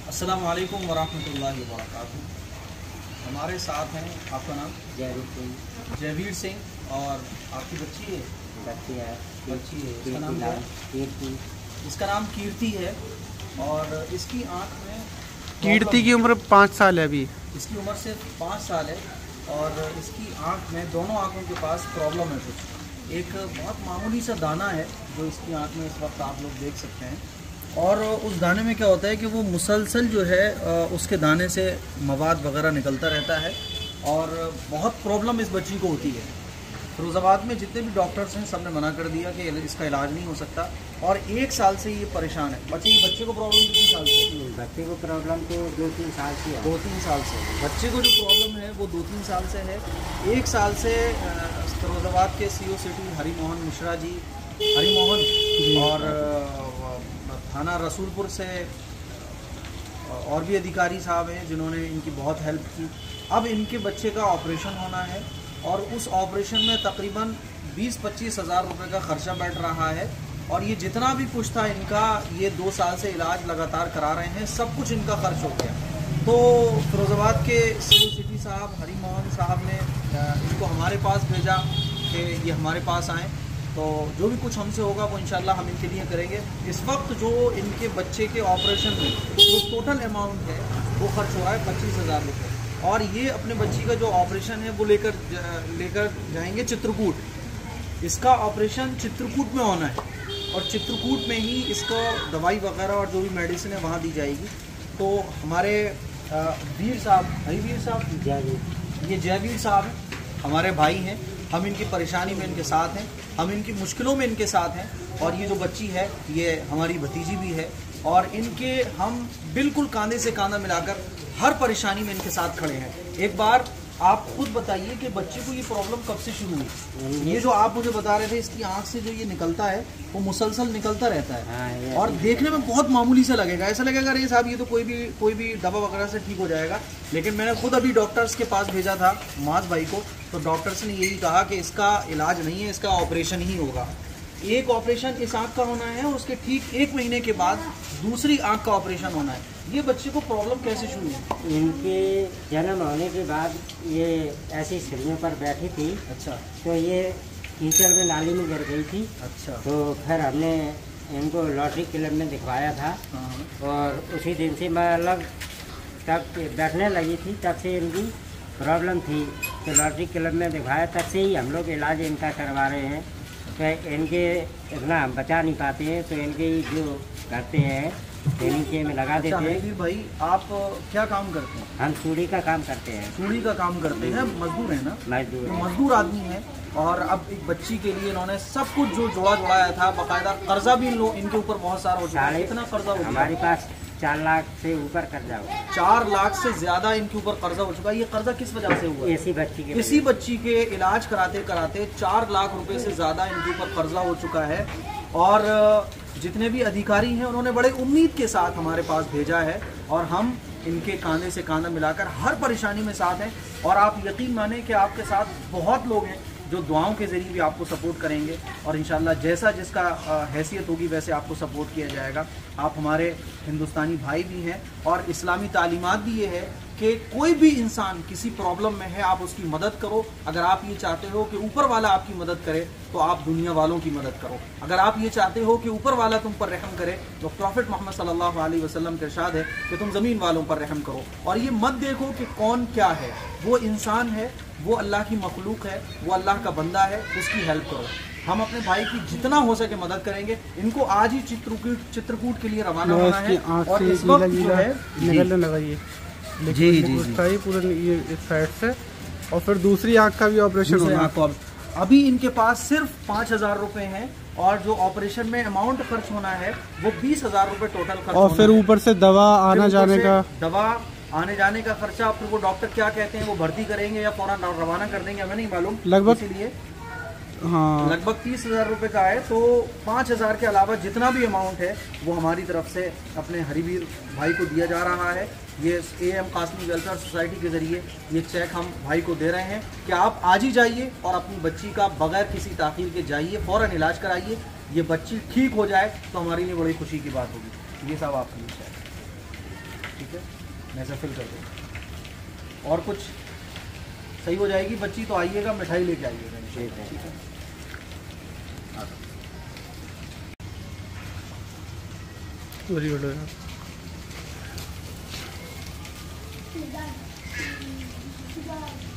अस्सलामु अलैकुम वरहमतुल्लाहि वबरकातुहू। हमारे साथ हैं, आपका नाम? जयवीर सिंह। और आपकी बच्ची है? बच्ची है। इसका नाम क्या है? कीर्ति। इसका नाम कीर्ति है। और इसकी आँख में कीर्ति की उम्र 5 साल है अभी। इसकी उम्र सिर्फ 5 साल है और इसकी आँख में, दोनों आँखों के पास प्रॉब्लम है कुछ। एक बहुत मामूली सा दाना है जो इसकी आँख में इस वक्त आप लोग देख सकते हैं। और उस दाने में क्या होता है कि वो मुसलसल जो है उसके दाने से मवाद वगैरह निकलता रहता है और बहुत प्रॉब्लम इस बच्ची को होती है। फिरोज़ाबाद में जितने भी डॉक्टर्स हैं सब ने मना कर दिया कि इसका इलाज नहीं हो सकता और 1 साल से ये परेशान है। बच्चे को प्रॉब्लम कितने साल से? बच्चे को प्रॉब्लम तो 2-3 साल से है। 2-3 साल से बच्चे को जो प्रॉब्लम है वो 2-3 साल से है। 1 साल से फिरोज़ाबाद के CO सिटी हरिमोहन मिश्रा जी, हरिमोहन और थाना रसूलपुर से और भी अधिकारी साहब हैं जिन्होंने इनकी बहुत हेल्प की। अब इनके बच्चे का ऑपरेशन होना है और उस ऑपरेशन में तकरीबन 20-25 हज़ार रुपये का ख़र्चा बैठ रहा है। और ये जितना भी कुछ था इनका, ये 2 साल से इलाज लगातार करा रहे हैं, सब कुछ इनका खर्च हो गया। तो फिरोज़ाबाद के CO सिटी साहब हरिमोहन साहब ने इनको हमारे पास भेजा कि ये हमारे पास आएँ, तो जो भी कुछ हमसे होगा वो इंशाल्लाह हम इनके लिए करेंगे। इस वक्त जो इनके बच्चे के ऑपरेशन में जो टोटल अमाउंट है वो खर्च हुआ है 25 हज़ार रुपये। और ये अपने बच्ची का जो ऑपरेशन है वो लेकर जाएंगे चित्रकूट। इसका ऑपरेशन चित्रकूट में होना है और चित्रकूट में ही इसको दवाई वगैरह और जो भी मेडिसिन है वहाँ दी जाएगी। तो हमारे वीर साहब, हरीवीर साहब, ये जयवीर साहब हैं, हमारे भाई हैं। हम इनकी परेशानी में इनके साथ हैं, हम इनकी मुश्किलों में इनके साथ हैं। और ये जो बच्ची है ये हमारी भतीजी भी है और इनके हम बिल्कुल कांधे से कांधा मिलाकर हर परेशानी में इनके साथ खड़े हैं। एक बार आप खुद बताइए कि बच्चे को ये प्रॉब्लम कब से शुरू हुई? ये जो आप मुझे बता रहे थे, इसकी आंख से जो ये निकलता है वो मुसलसल निकलता रहता है और देखने में बहुत मामूली सा लगेगा। ऐसा लगेगा अरे साहब ये तो कोई भी दवा वगैरह से ठीक हो जाएगा। लेकिन मैंने खुद अभी डॉक्टर्स के पास भेजा था माज भाई को, तो डॉक्टर्स ने यही कहा कि इसका इलाज नहीं है, इसका ऑपरेशन ही होगा। एक ऑपरेशन इस आँख का होना है, उसके ठीक 1 महीने के बाद दूसरी आँख का ऑपरेशन होना है। ये बच्चे को प्रॉब्लम कैसे शुरू हुई? इनके जन्म होने के बाद ये ऐसी सीढ़ियों पर बैठी थी। अच्छा। तो ये कीचड़ में नाली में गिर गई थी। अच्छा। तो फिर हमने इनको लॉटरी क्लब में दिखवाया था। और उसी दिन से मतलब तब बैठने लगी थी, तब से इनकी प्रॉब्लम थी। तो लॉटरी क्लब में दिखवाया, तब से ही हम लोग इलाज इनका करवा रहे हैं। तो इनके इतना हम बचा नहीं पाते हैं तो इनके जो करते हैं नीचे में लगा देते हैं। भाई आप क्या काम करते हैं? हम चूड़ी का काम करते हैं। चूड़ी का काम करते हैं, मजदूर है ना? मजदूर आदमी है। और अब एक बच्ची के लिए इन्होंने सब कुछ जो जोड़ाया था, बाकायदा कर्जा भी इनके ऊपर बहुत सारा हो चुका है। कितना कर्जा हो? हमारे पास 4 लाख से ऊपर कर्जा हुआ। 4 लाख से ज्यादा इनके ऊपर कर्जा हो चुका है। ये कर्जा किस वजह से हुआ? इसी बच्ची के इलाज कराते कराते 4 लाख रुपए से ज्यादा इनके ऊपर कर्जा हो चुका है। और जितने भी अधिकारी हैं उन्होंने बड़े उम्मीद के साथ हमारे पास भेजा है और हम इनके कांधे से कांधा मिलाकर हर परेशानी में साथ हैं। और आप यकीन माने कि आपके साथ बहुत लोग हैं जो दुआओं के ज़रिए भी आपको सपोर्ट करेंगे और इंशाल्लाह जैसा जिसका हैसियत होगी वैसे आपको सपोर्ट किया जाएगा। आप हमारे हिंदुस्तानी भाई भी हैं और इस्लामी तालीमात भी ये है कि कोई भी इंसान किसी प्रॉब्लम में है आप उसकी मदद करो। अगर आप ये चाहते हो कि ऊपर वाला आपकी मदद करे तो आप दुनिया वालों की मदद करो। अगर आप ये चाहते हो कि ऊपर वाला तुम पर रहम करे तो प्रॉफिट मोहम्मद सल्लल्लाहु अलैहि वसल्लम का इरशाद है कि तुम ज़मीन वालों पर रहम करो। और ये मत देखो कि कौन क्या है, वो इंसान है, वो अल्लाह की मखलूक है, वो अल्लाह का बंदा है, उसकी हेल्प करो। हम अपने भाई की जितना हो सके मदद करेंगे। इनको आज ही चित्रकूट के लिए रवाना होना है और इस वक्त जो है जी पूरा ये इस साइड से। और फिर दूसरी आँख का भी ऑपरेशन होना। अभी इनके पास सिर्फ 5 हज़ार रुपये हैं और जो ऑपरेशन में अमाउंट खर्च होना है वो 20 हज़ार रुपये टोटल खर्च। और फिर ऊपर से दवा आने जाने का खर्चा। फिर वो डॉक्टर क्या कहते हैं, वो भर्ती करेंगे या फौरन रवाना कर देंगे, हमें नहीं मालूम। लगभग इसीलिए लगभग 30 हज़ार रुपये का है। तो 5 हज़ार के अलावा जितना भी अमाउंट है वो हमारी तरफ से अपने हरीवीर भाई को दिया जा रहा है। ये AM कासमी वेलफेयर सोसाइटी के ज़रिए ये चेक हम भाई को दे रहे हैं कि आप आज ही जाइए और अपनी बच्ची का बगैर किसी ताख़ीर के जाइए, फ़ौरन इलाज कराइए। ये बच्ची ठीक हो जाए तो हमारे लिए बड़ी खुशी की बात होगी। ये सब आपके लिए। ठीक है, नेज़ोफिल कर दो। और कुछ सही हो जाएगी बच्ची तो आइएगा, मिठाई लेके आइएगा। ठीक है, वेरी गुड यार।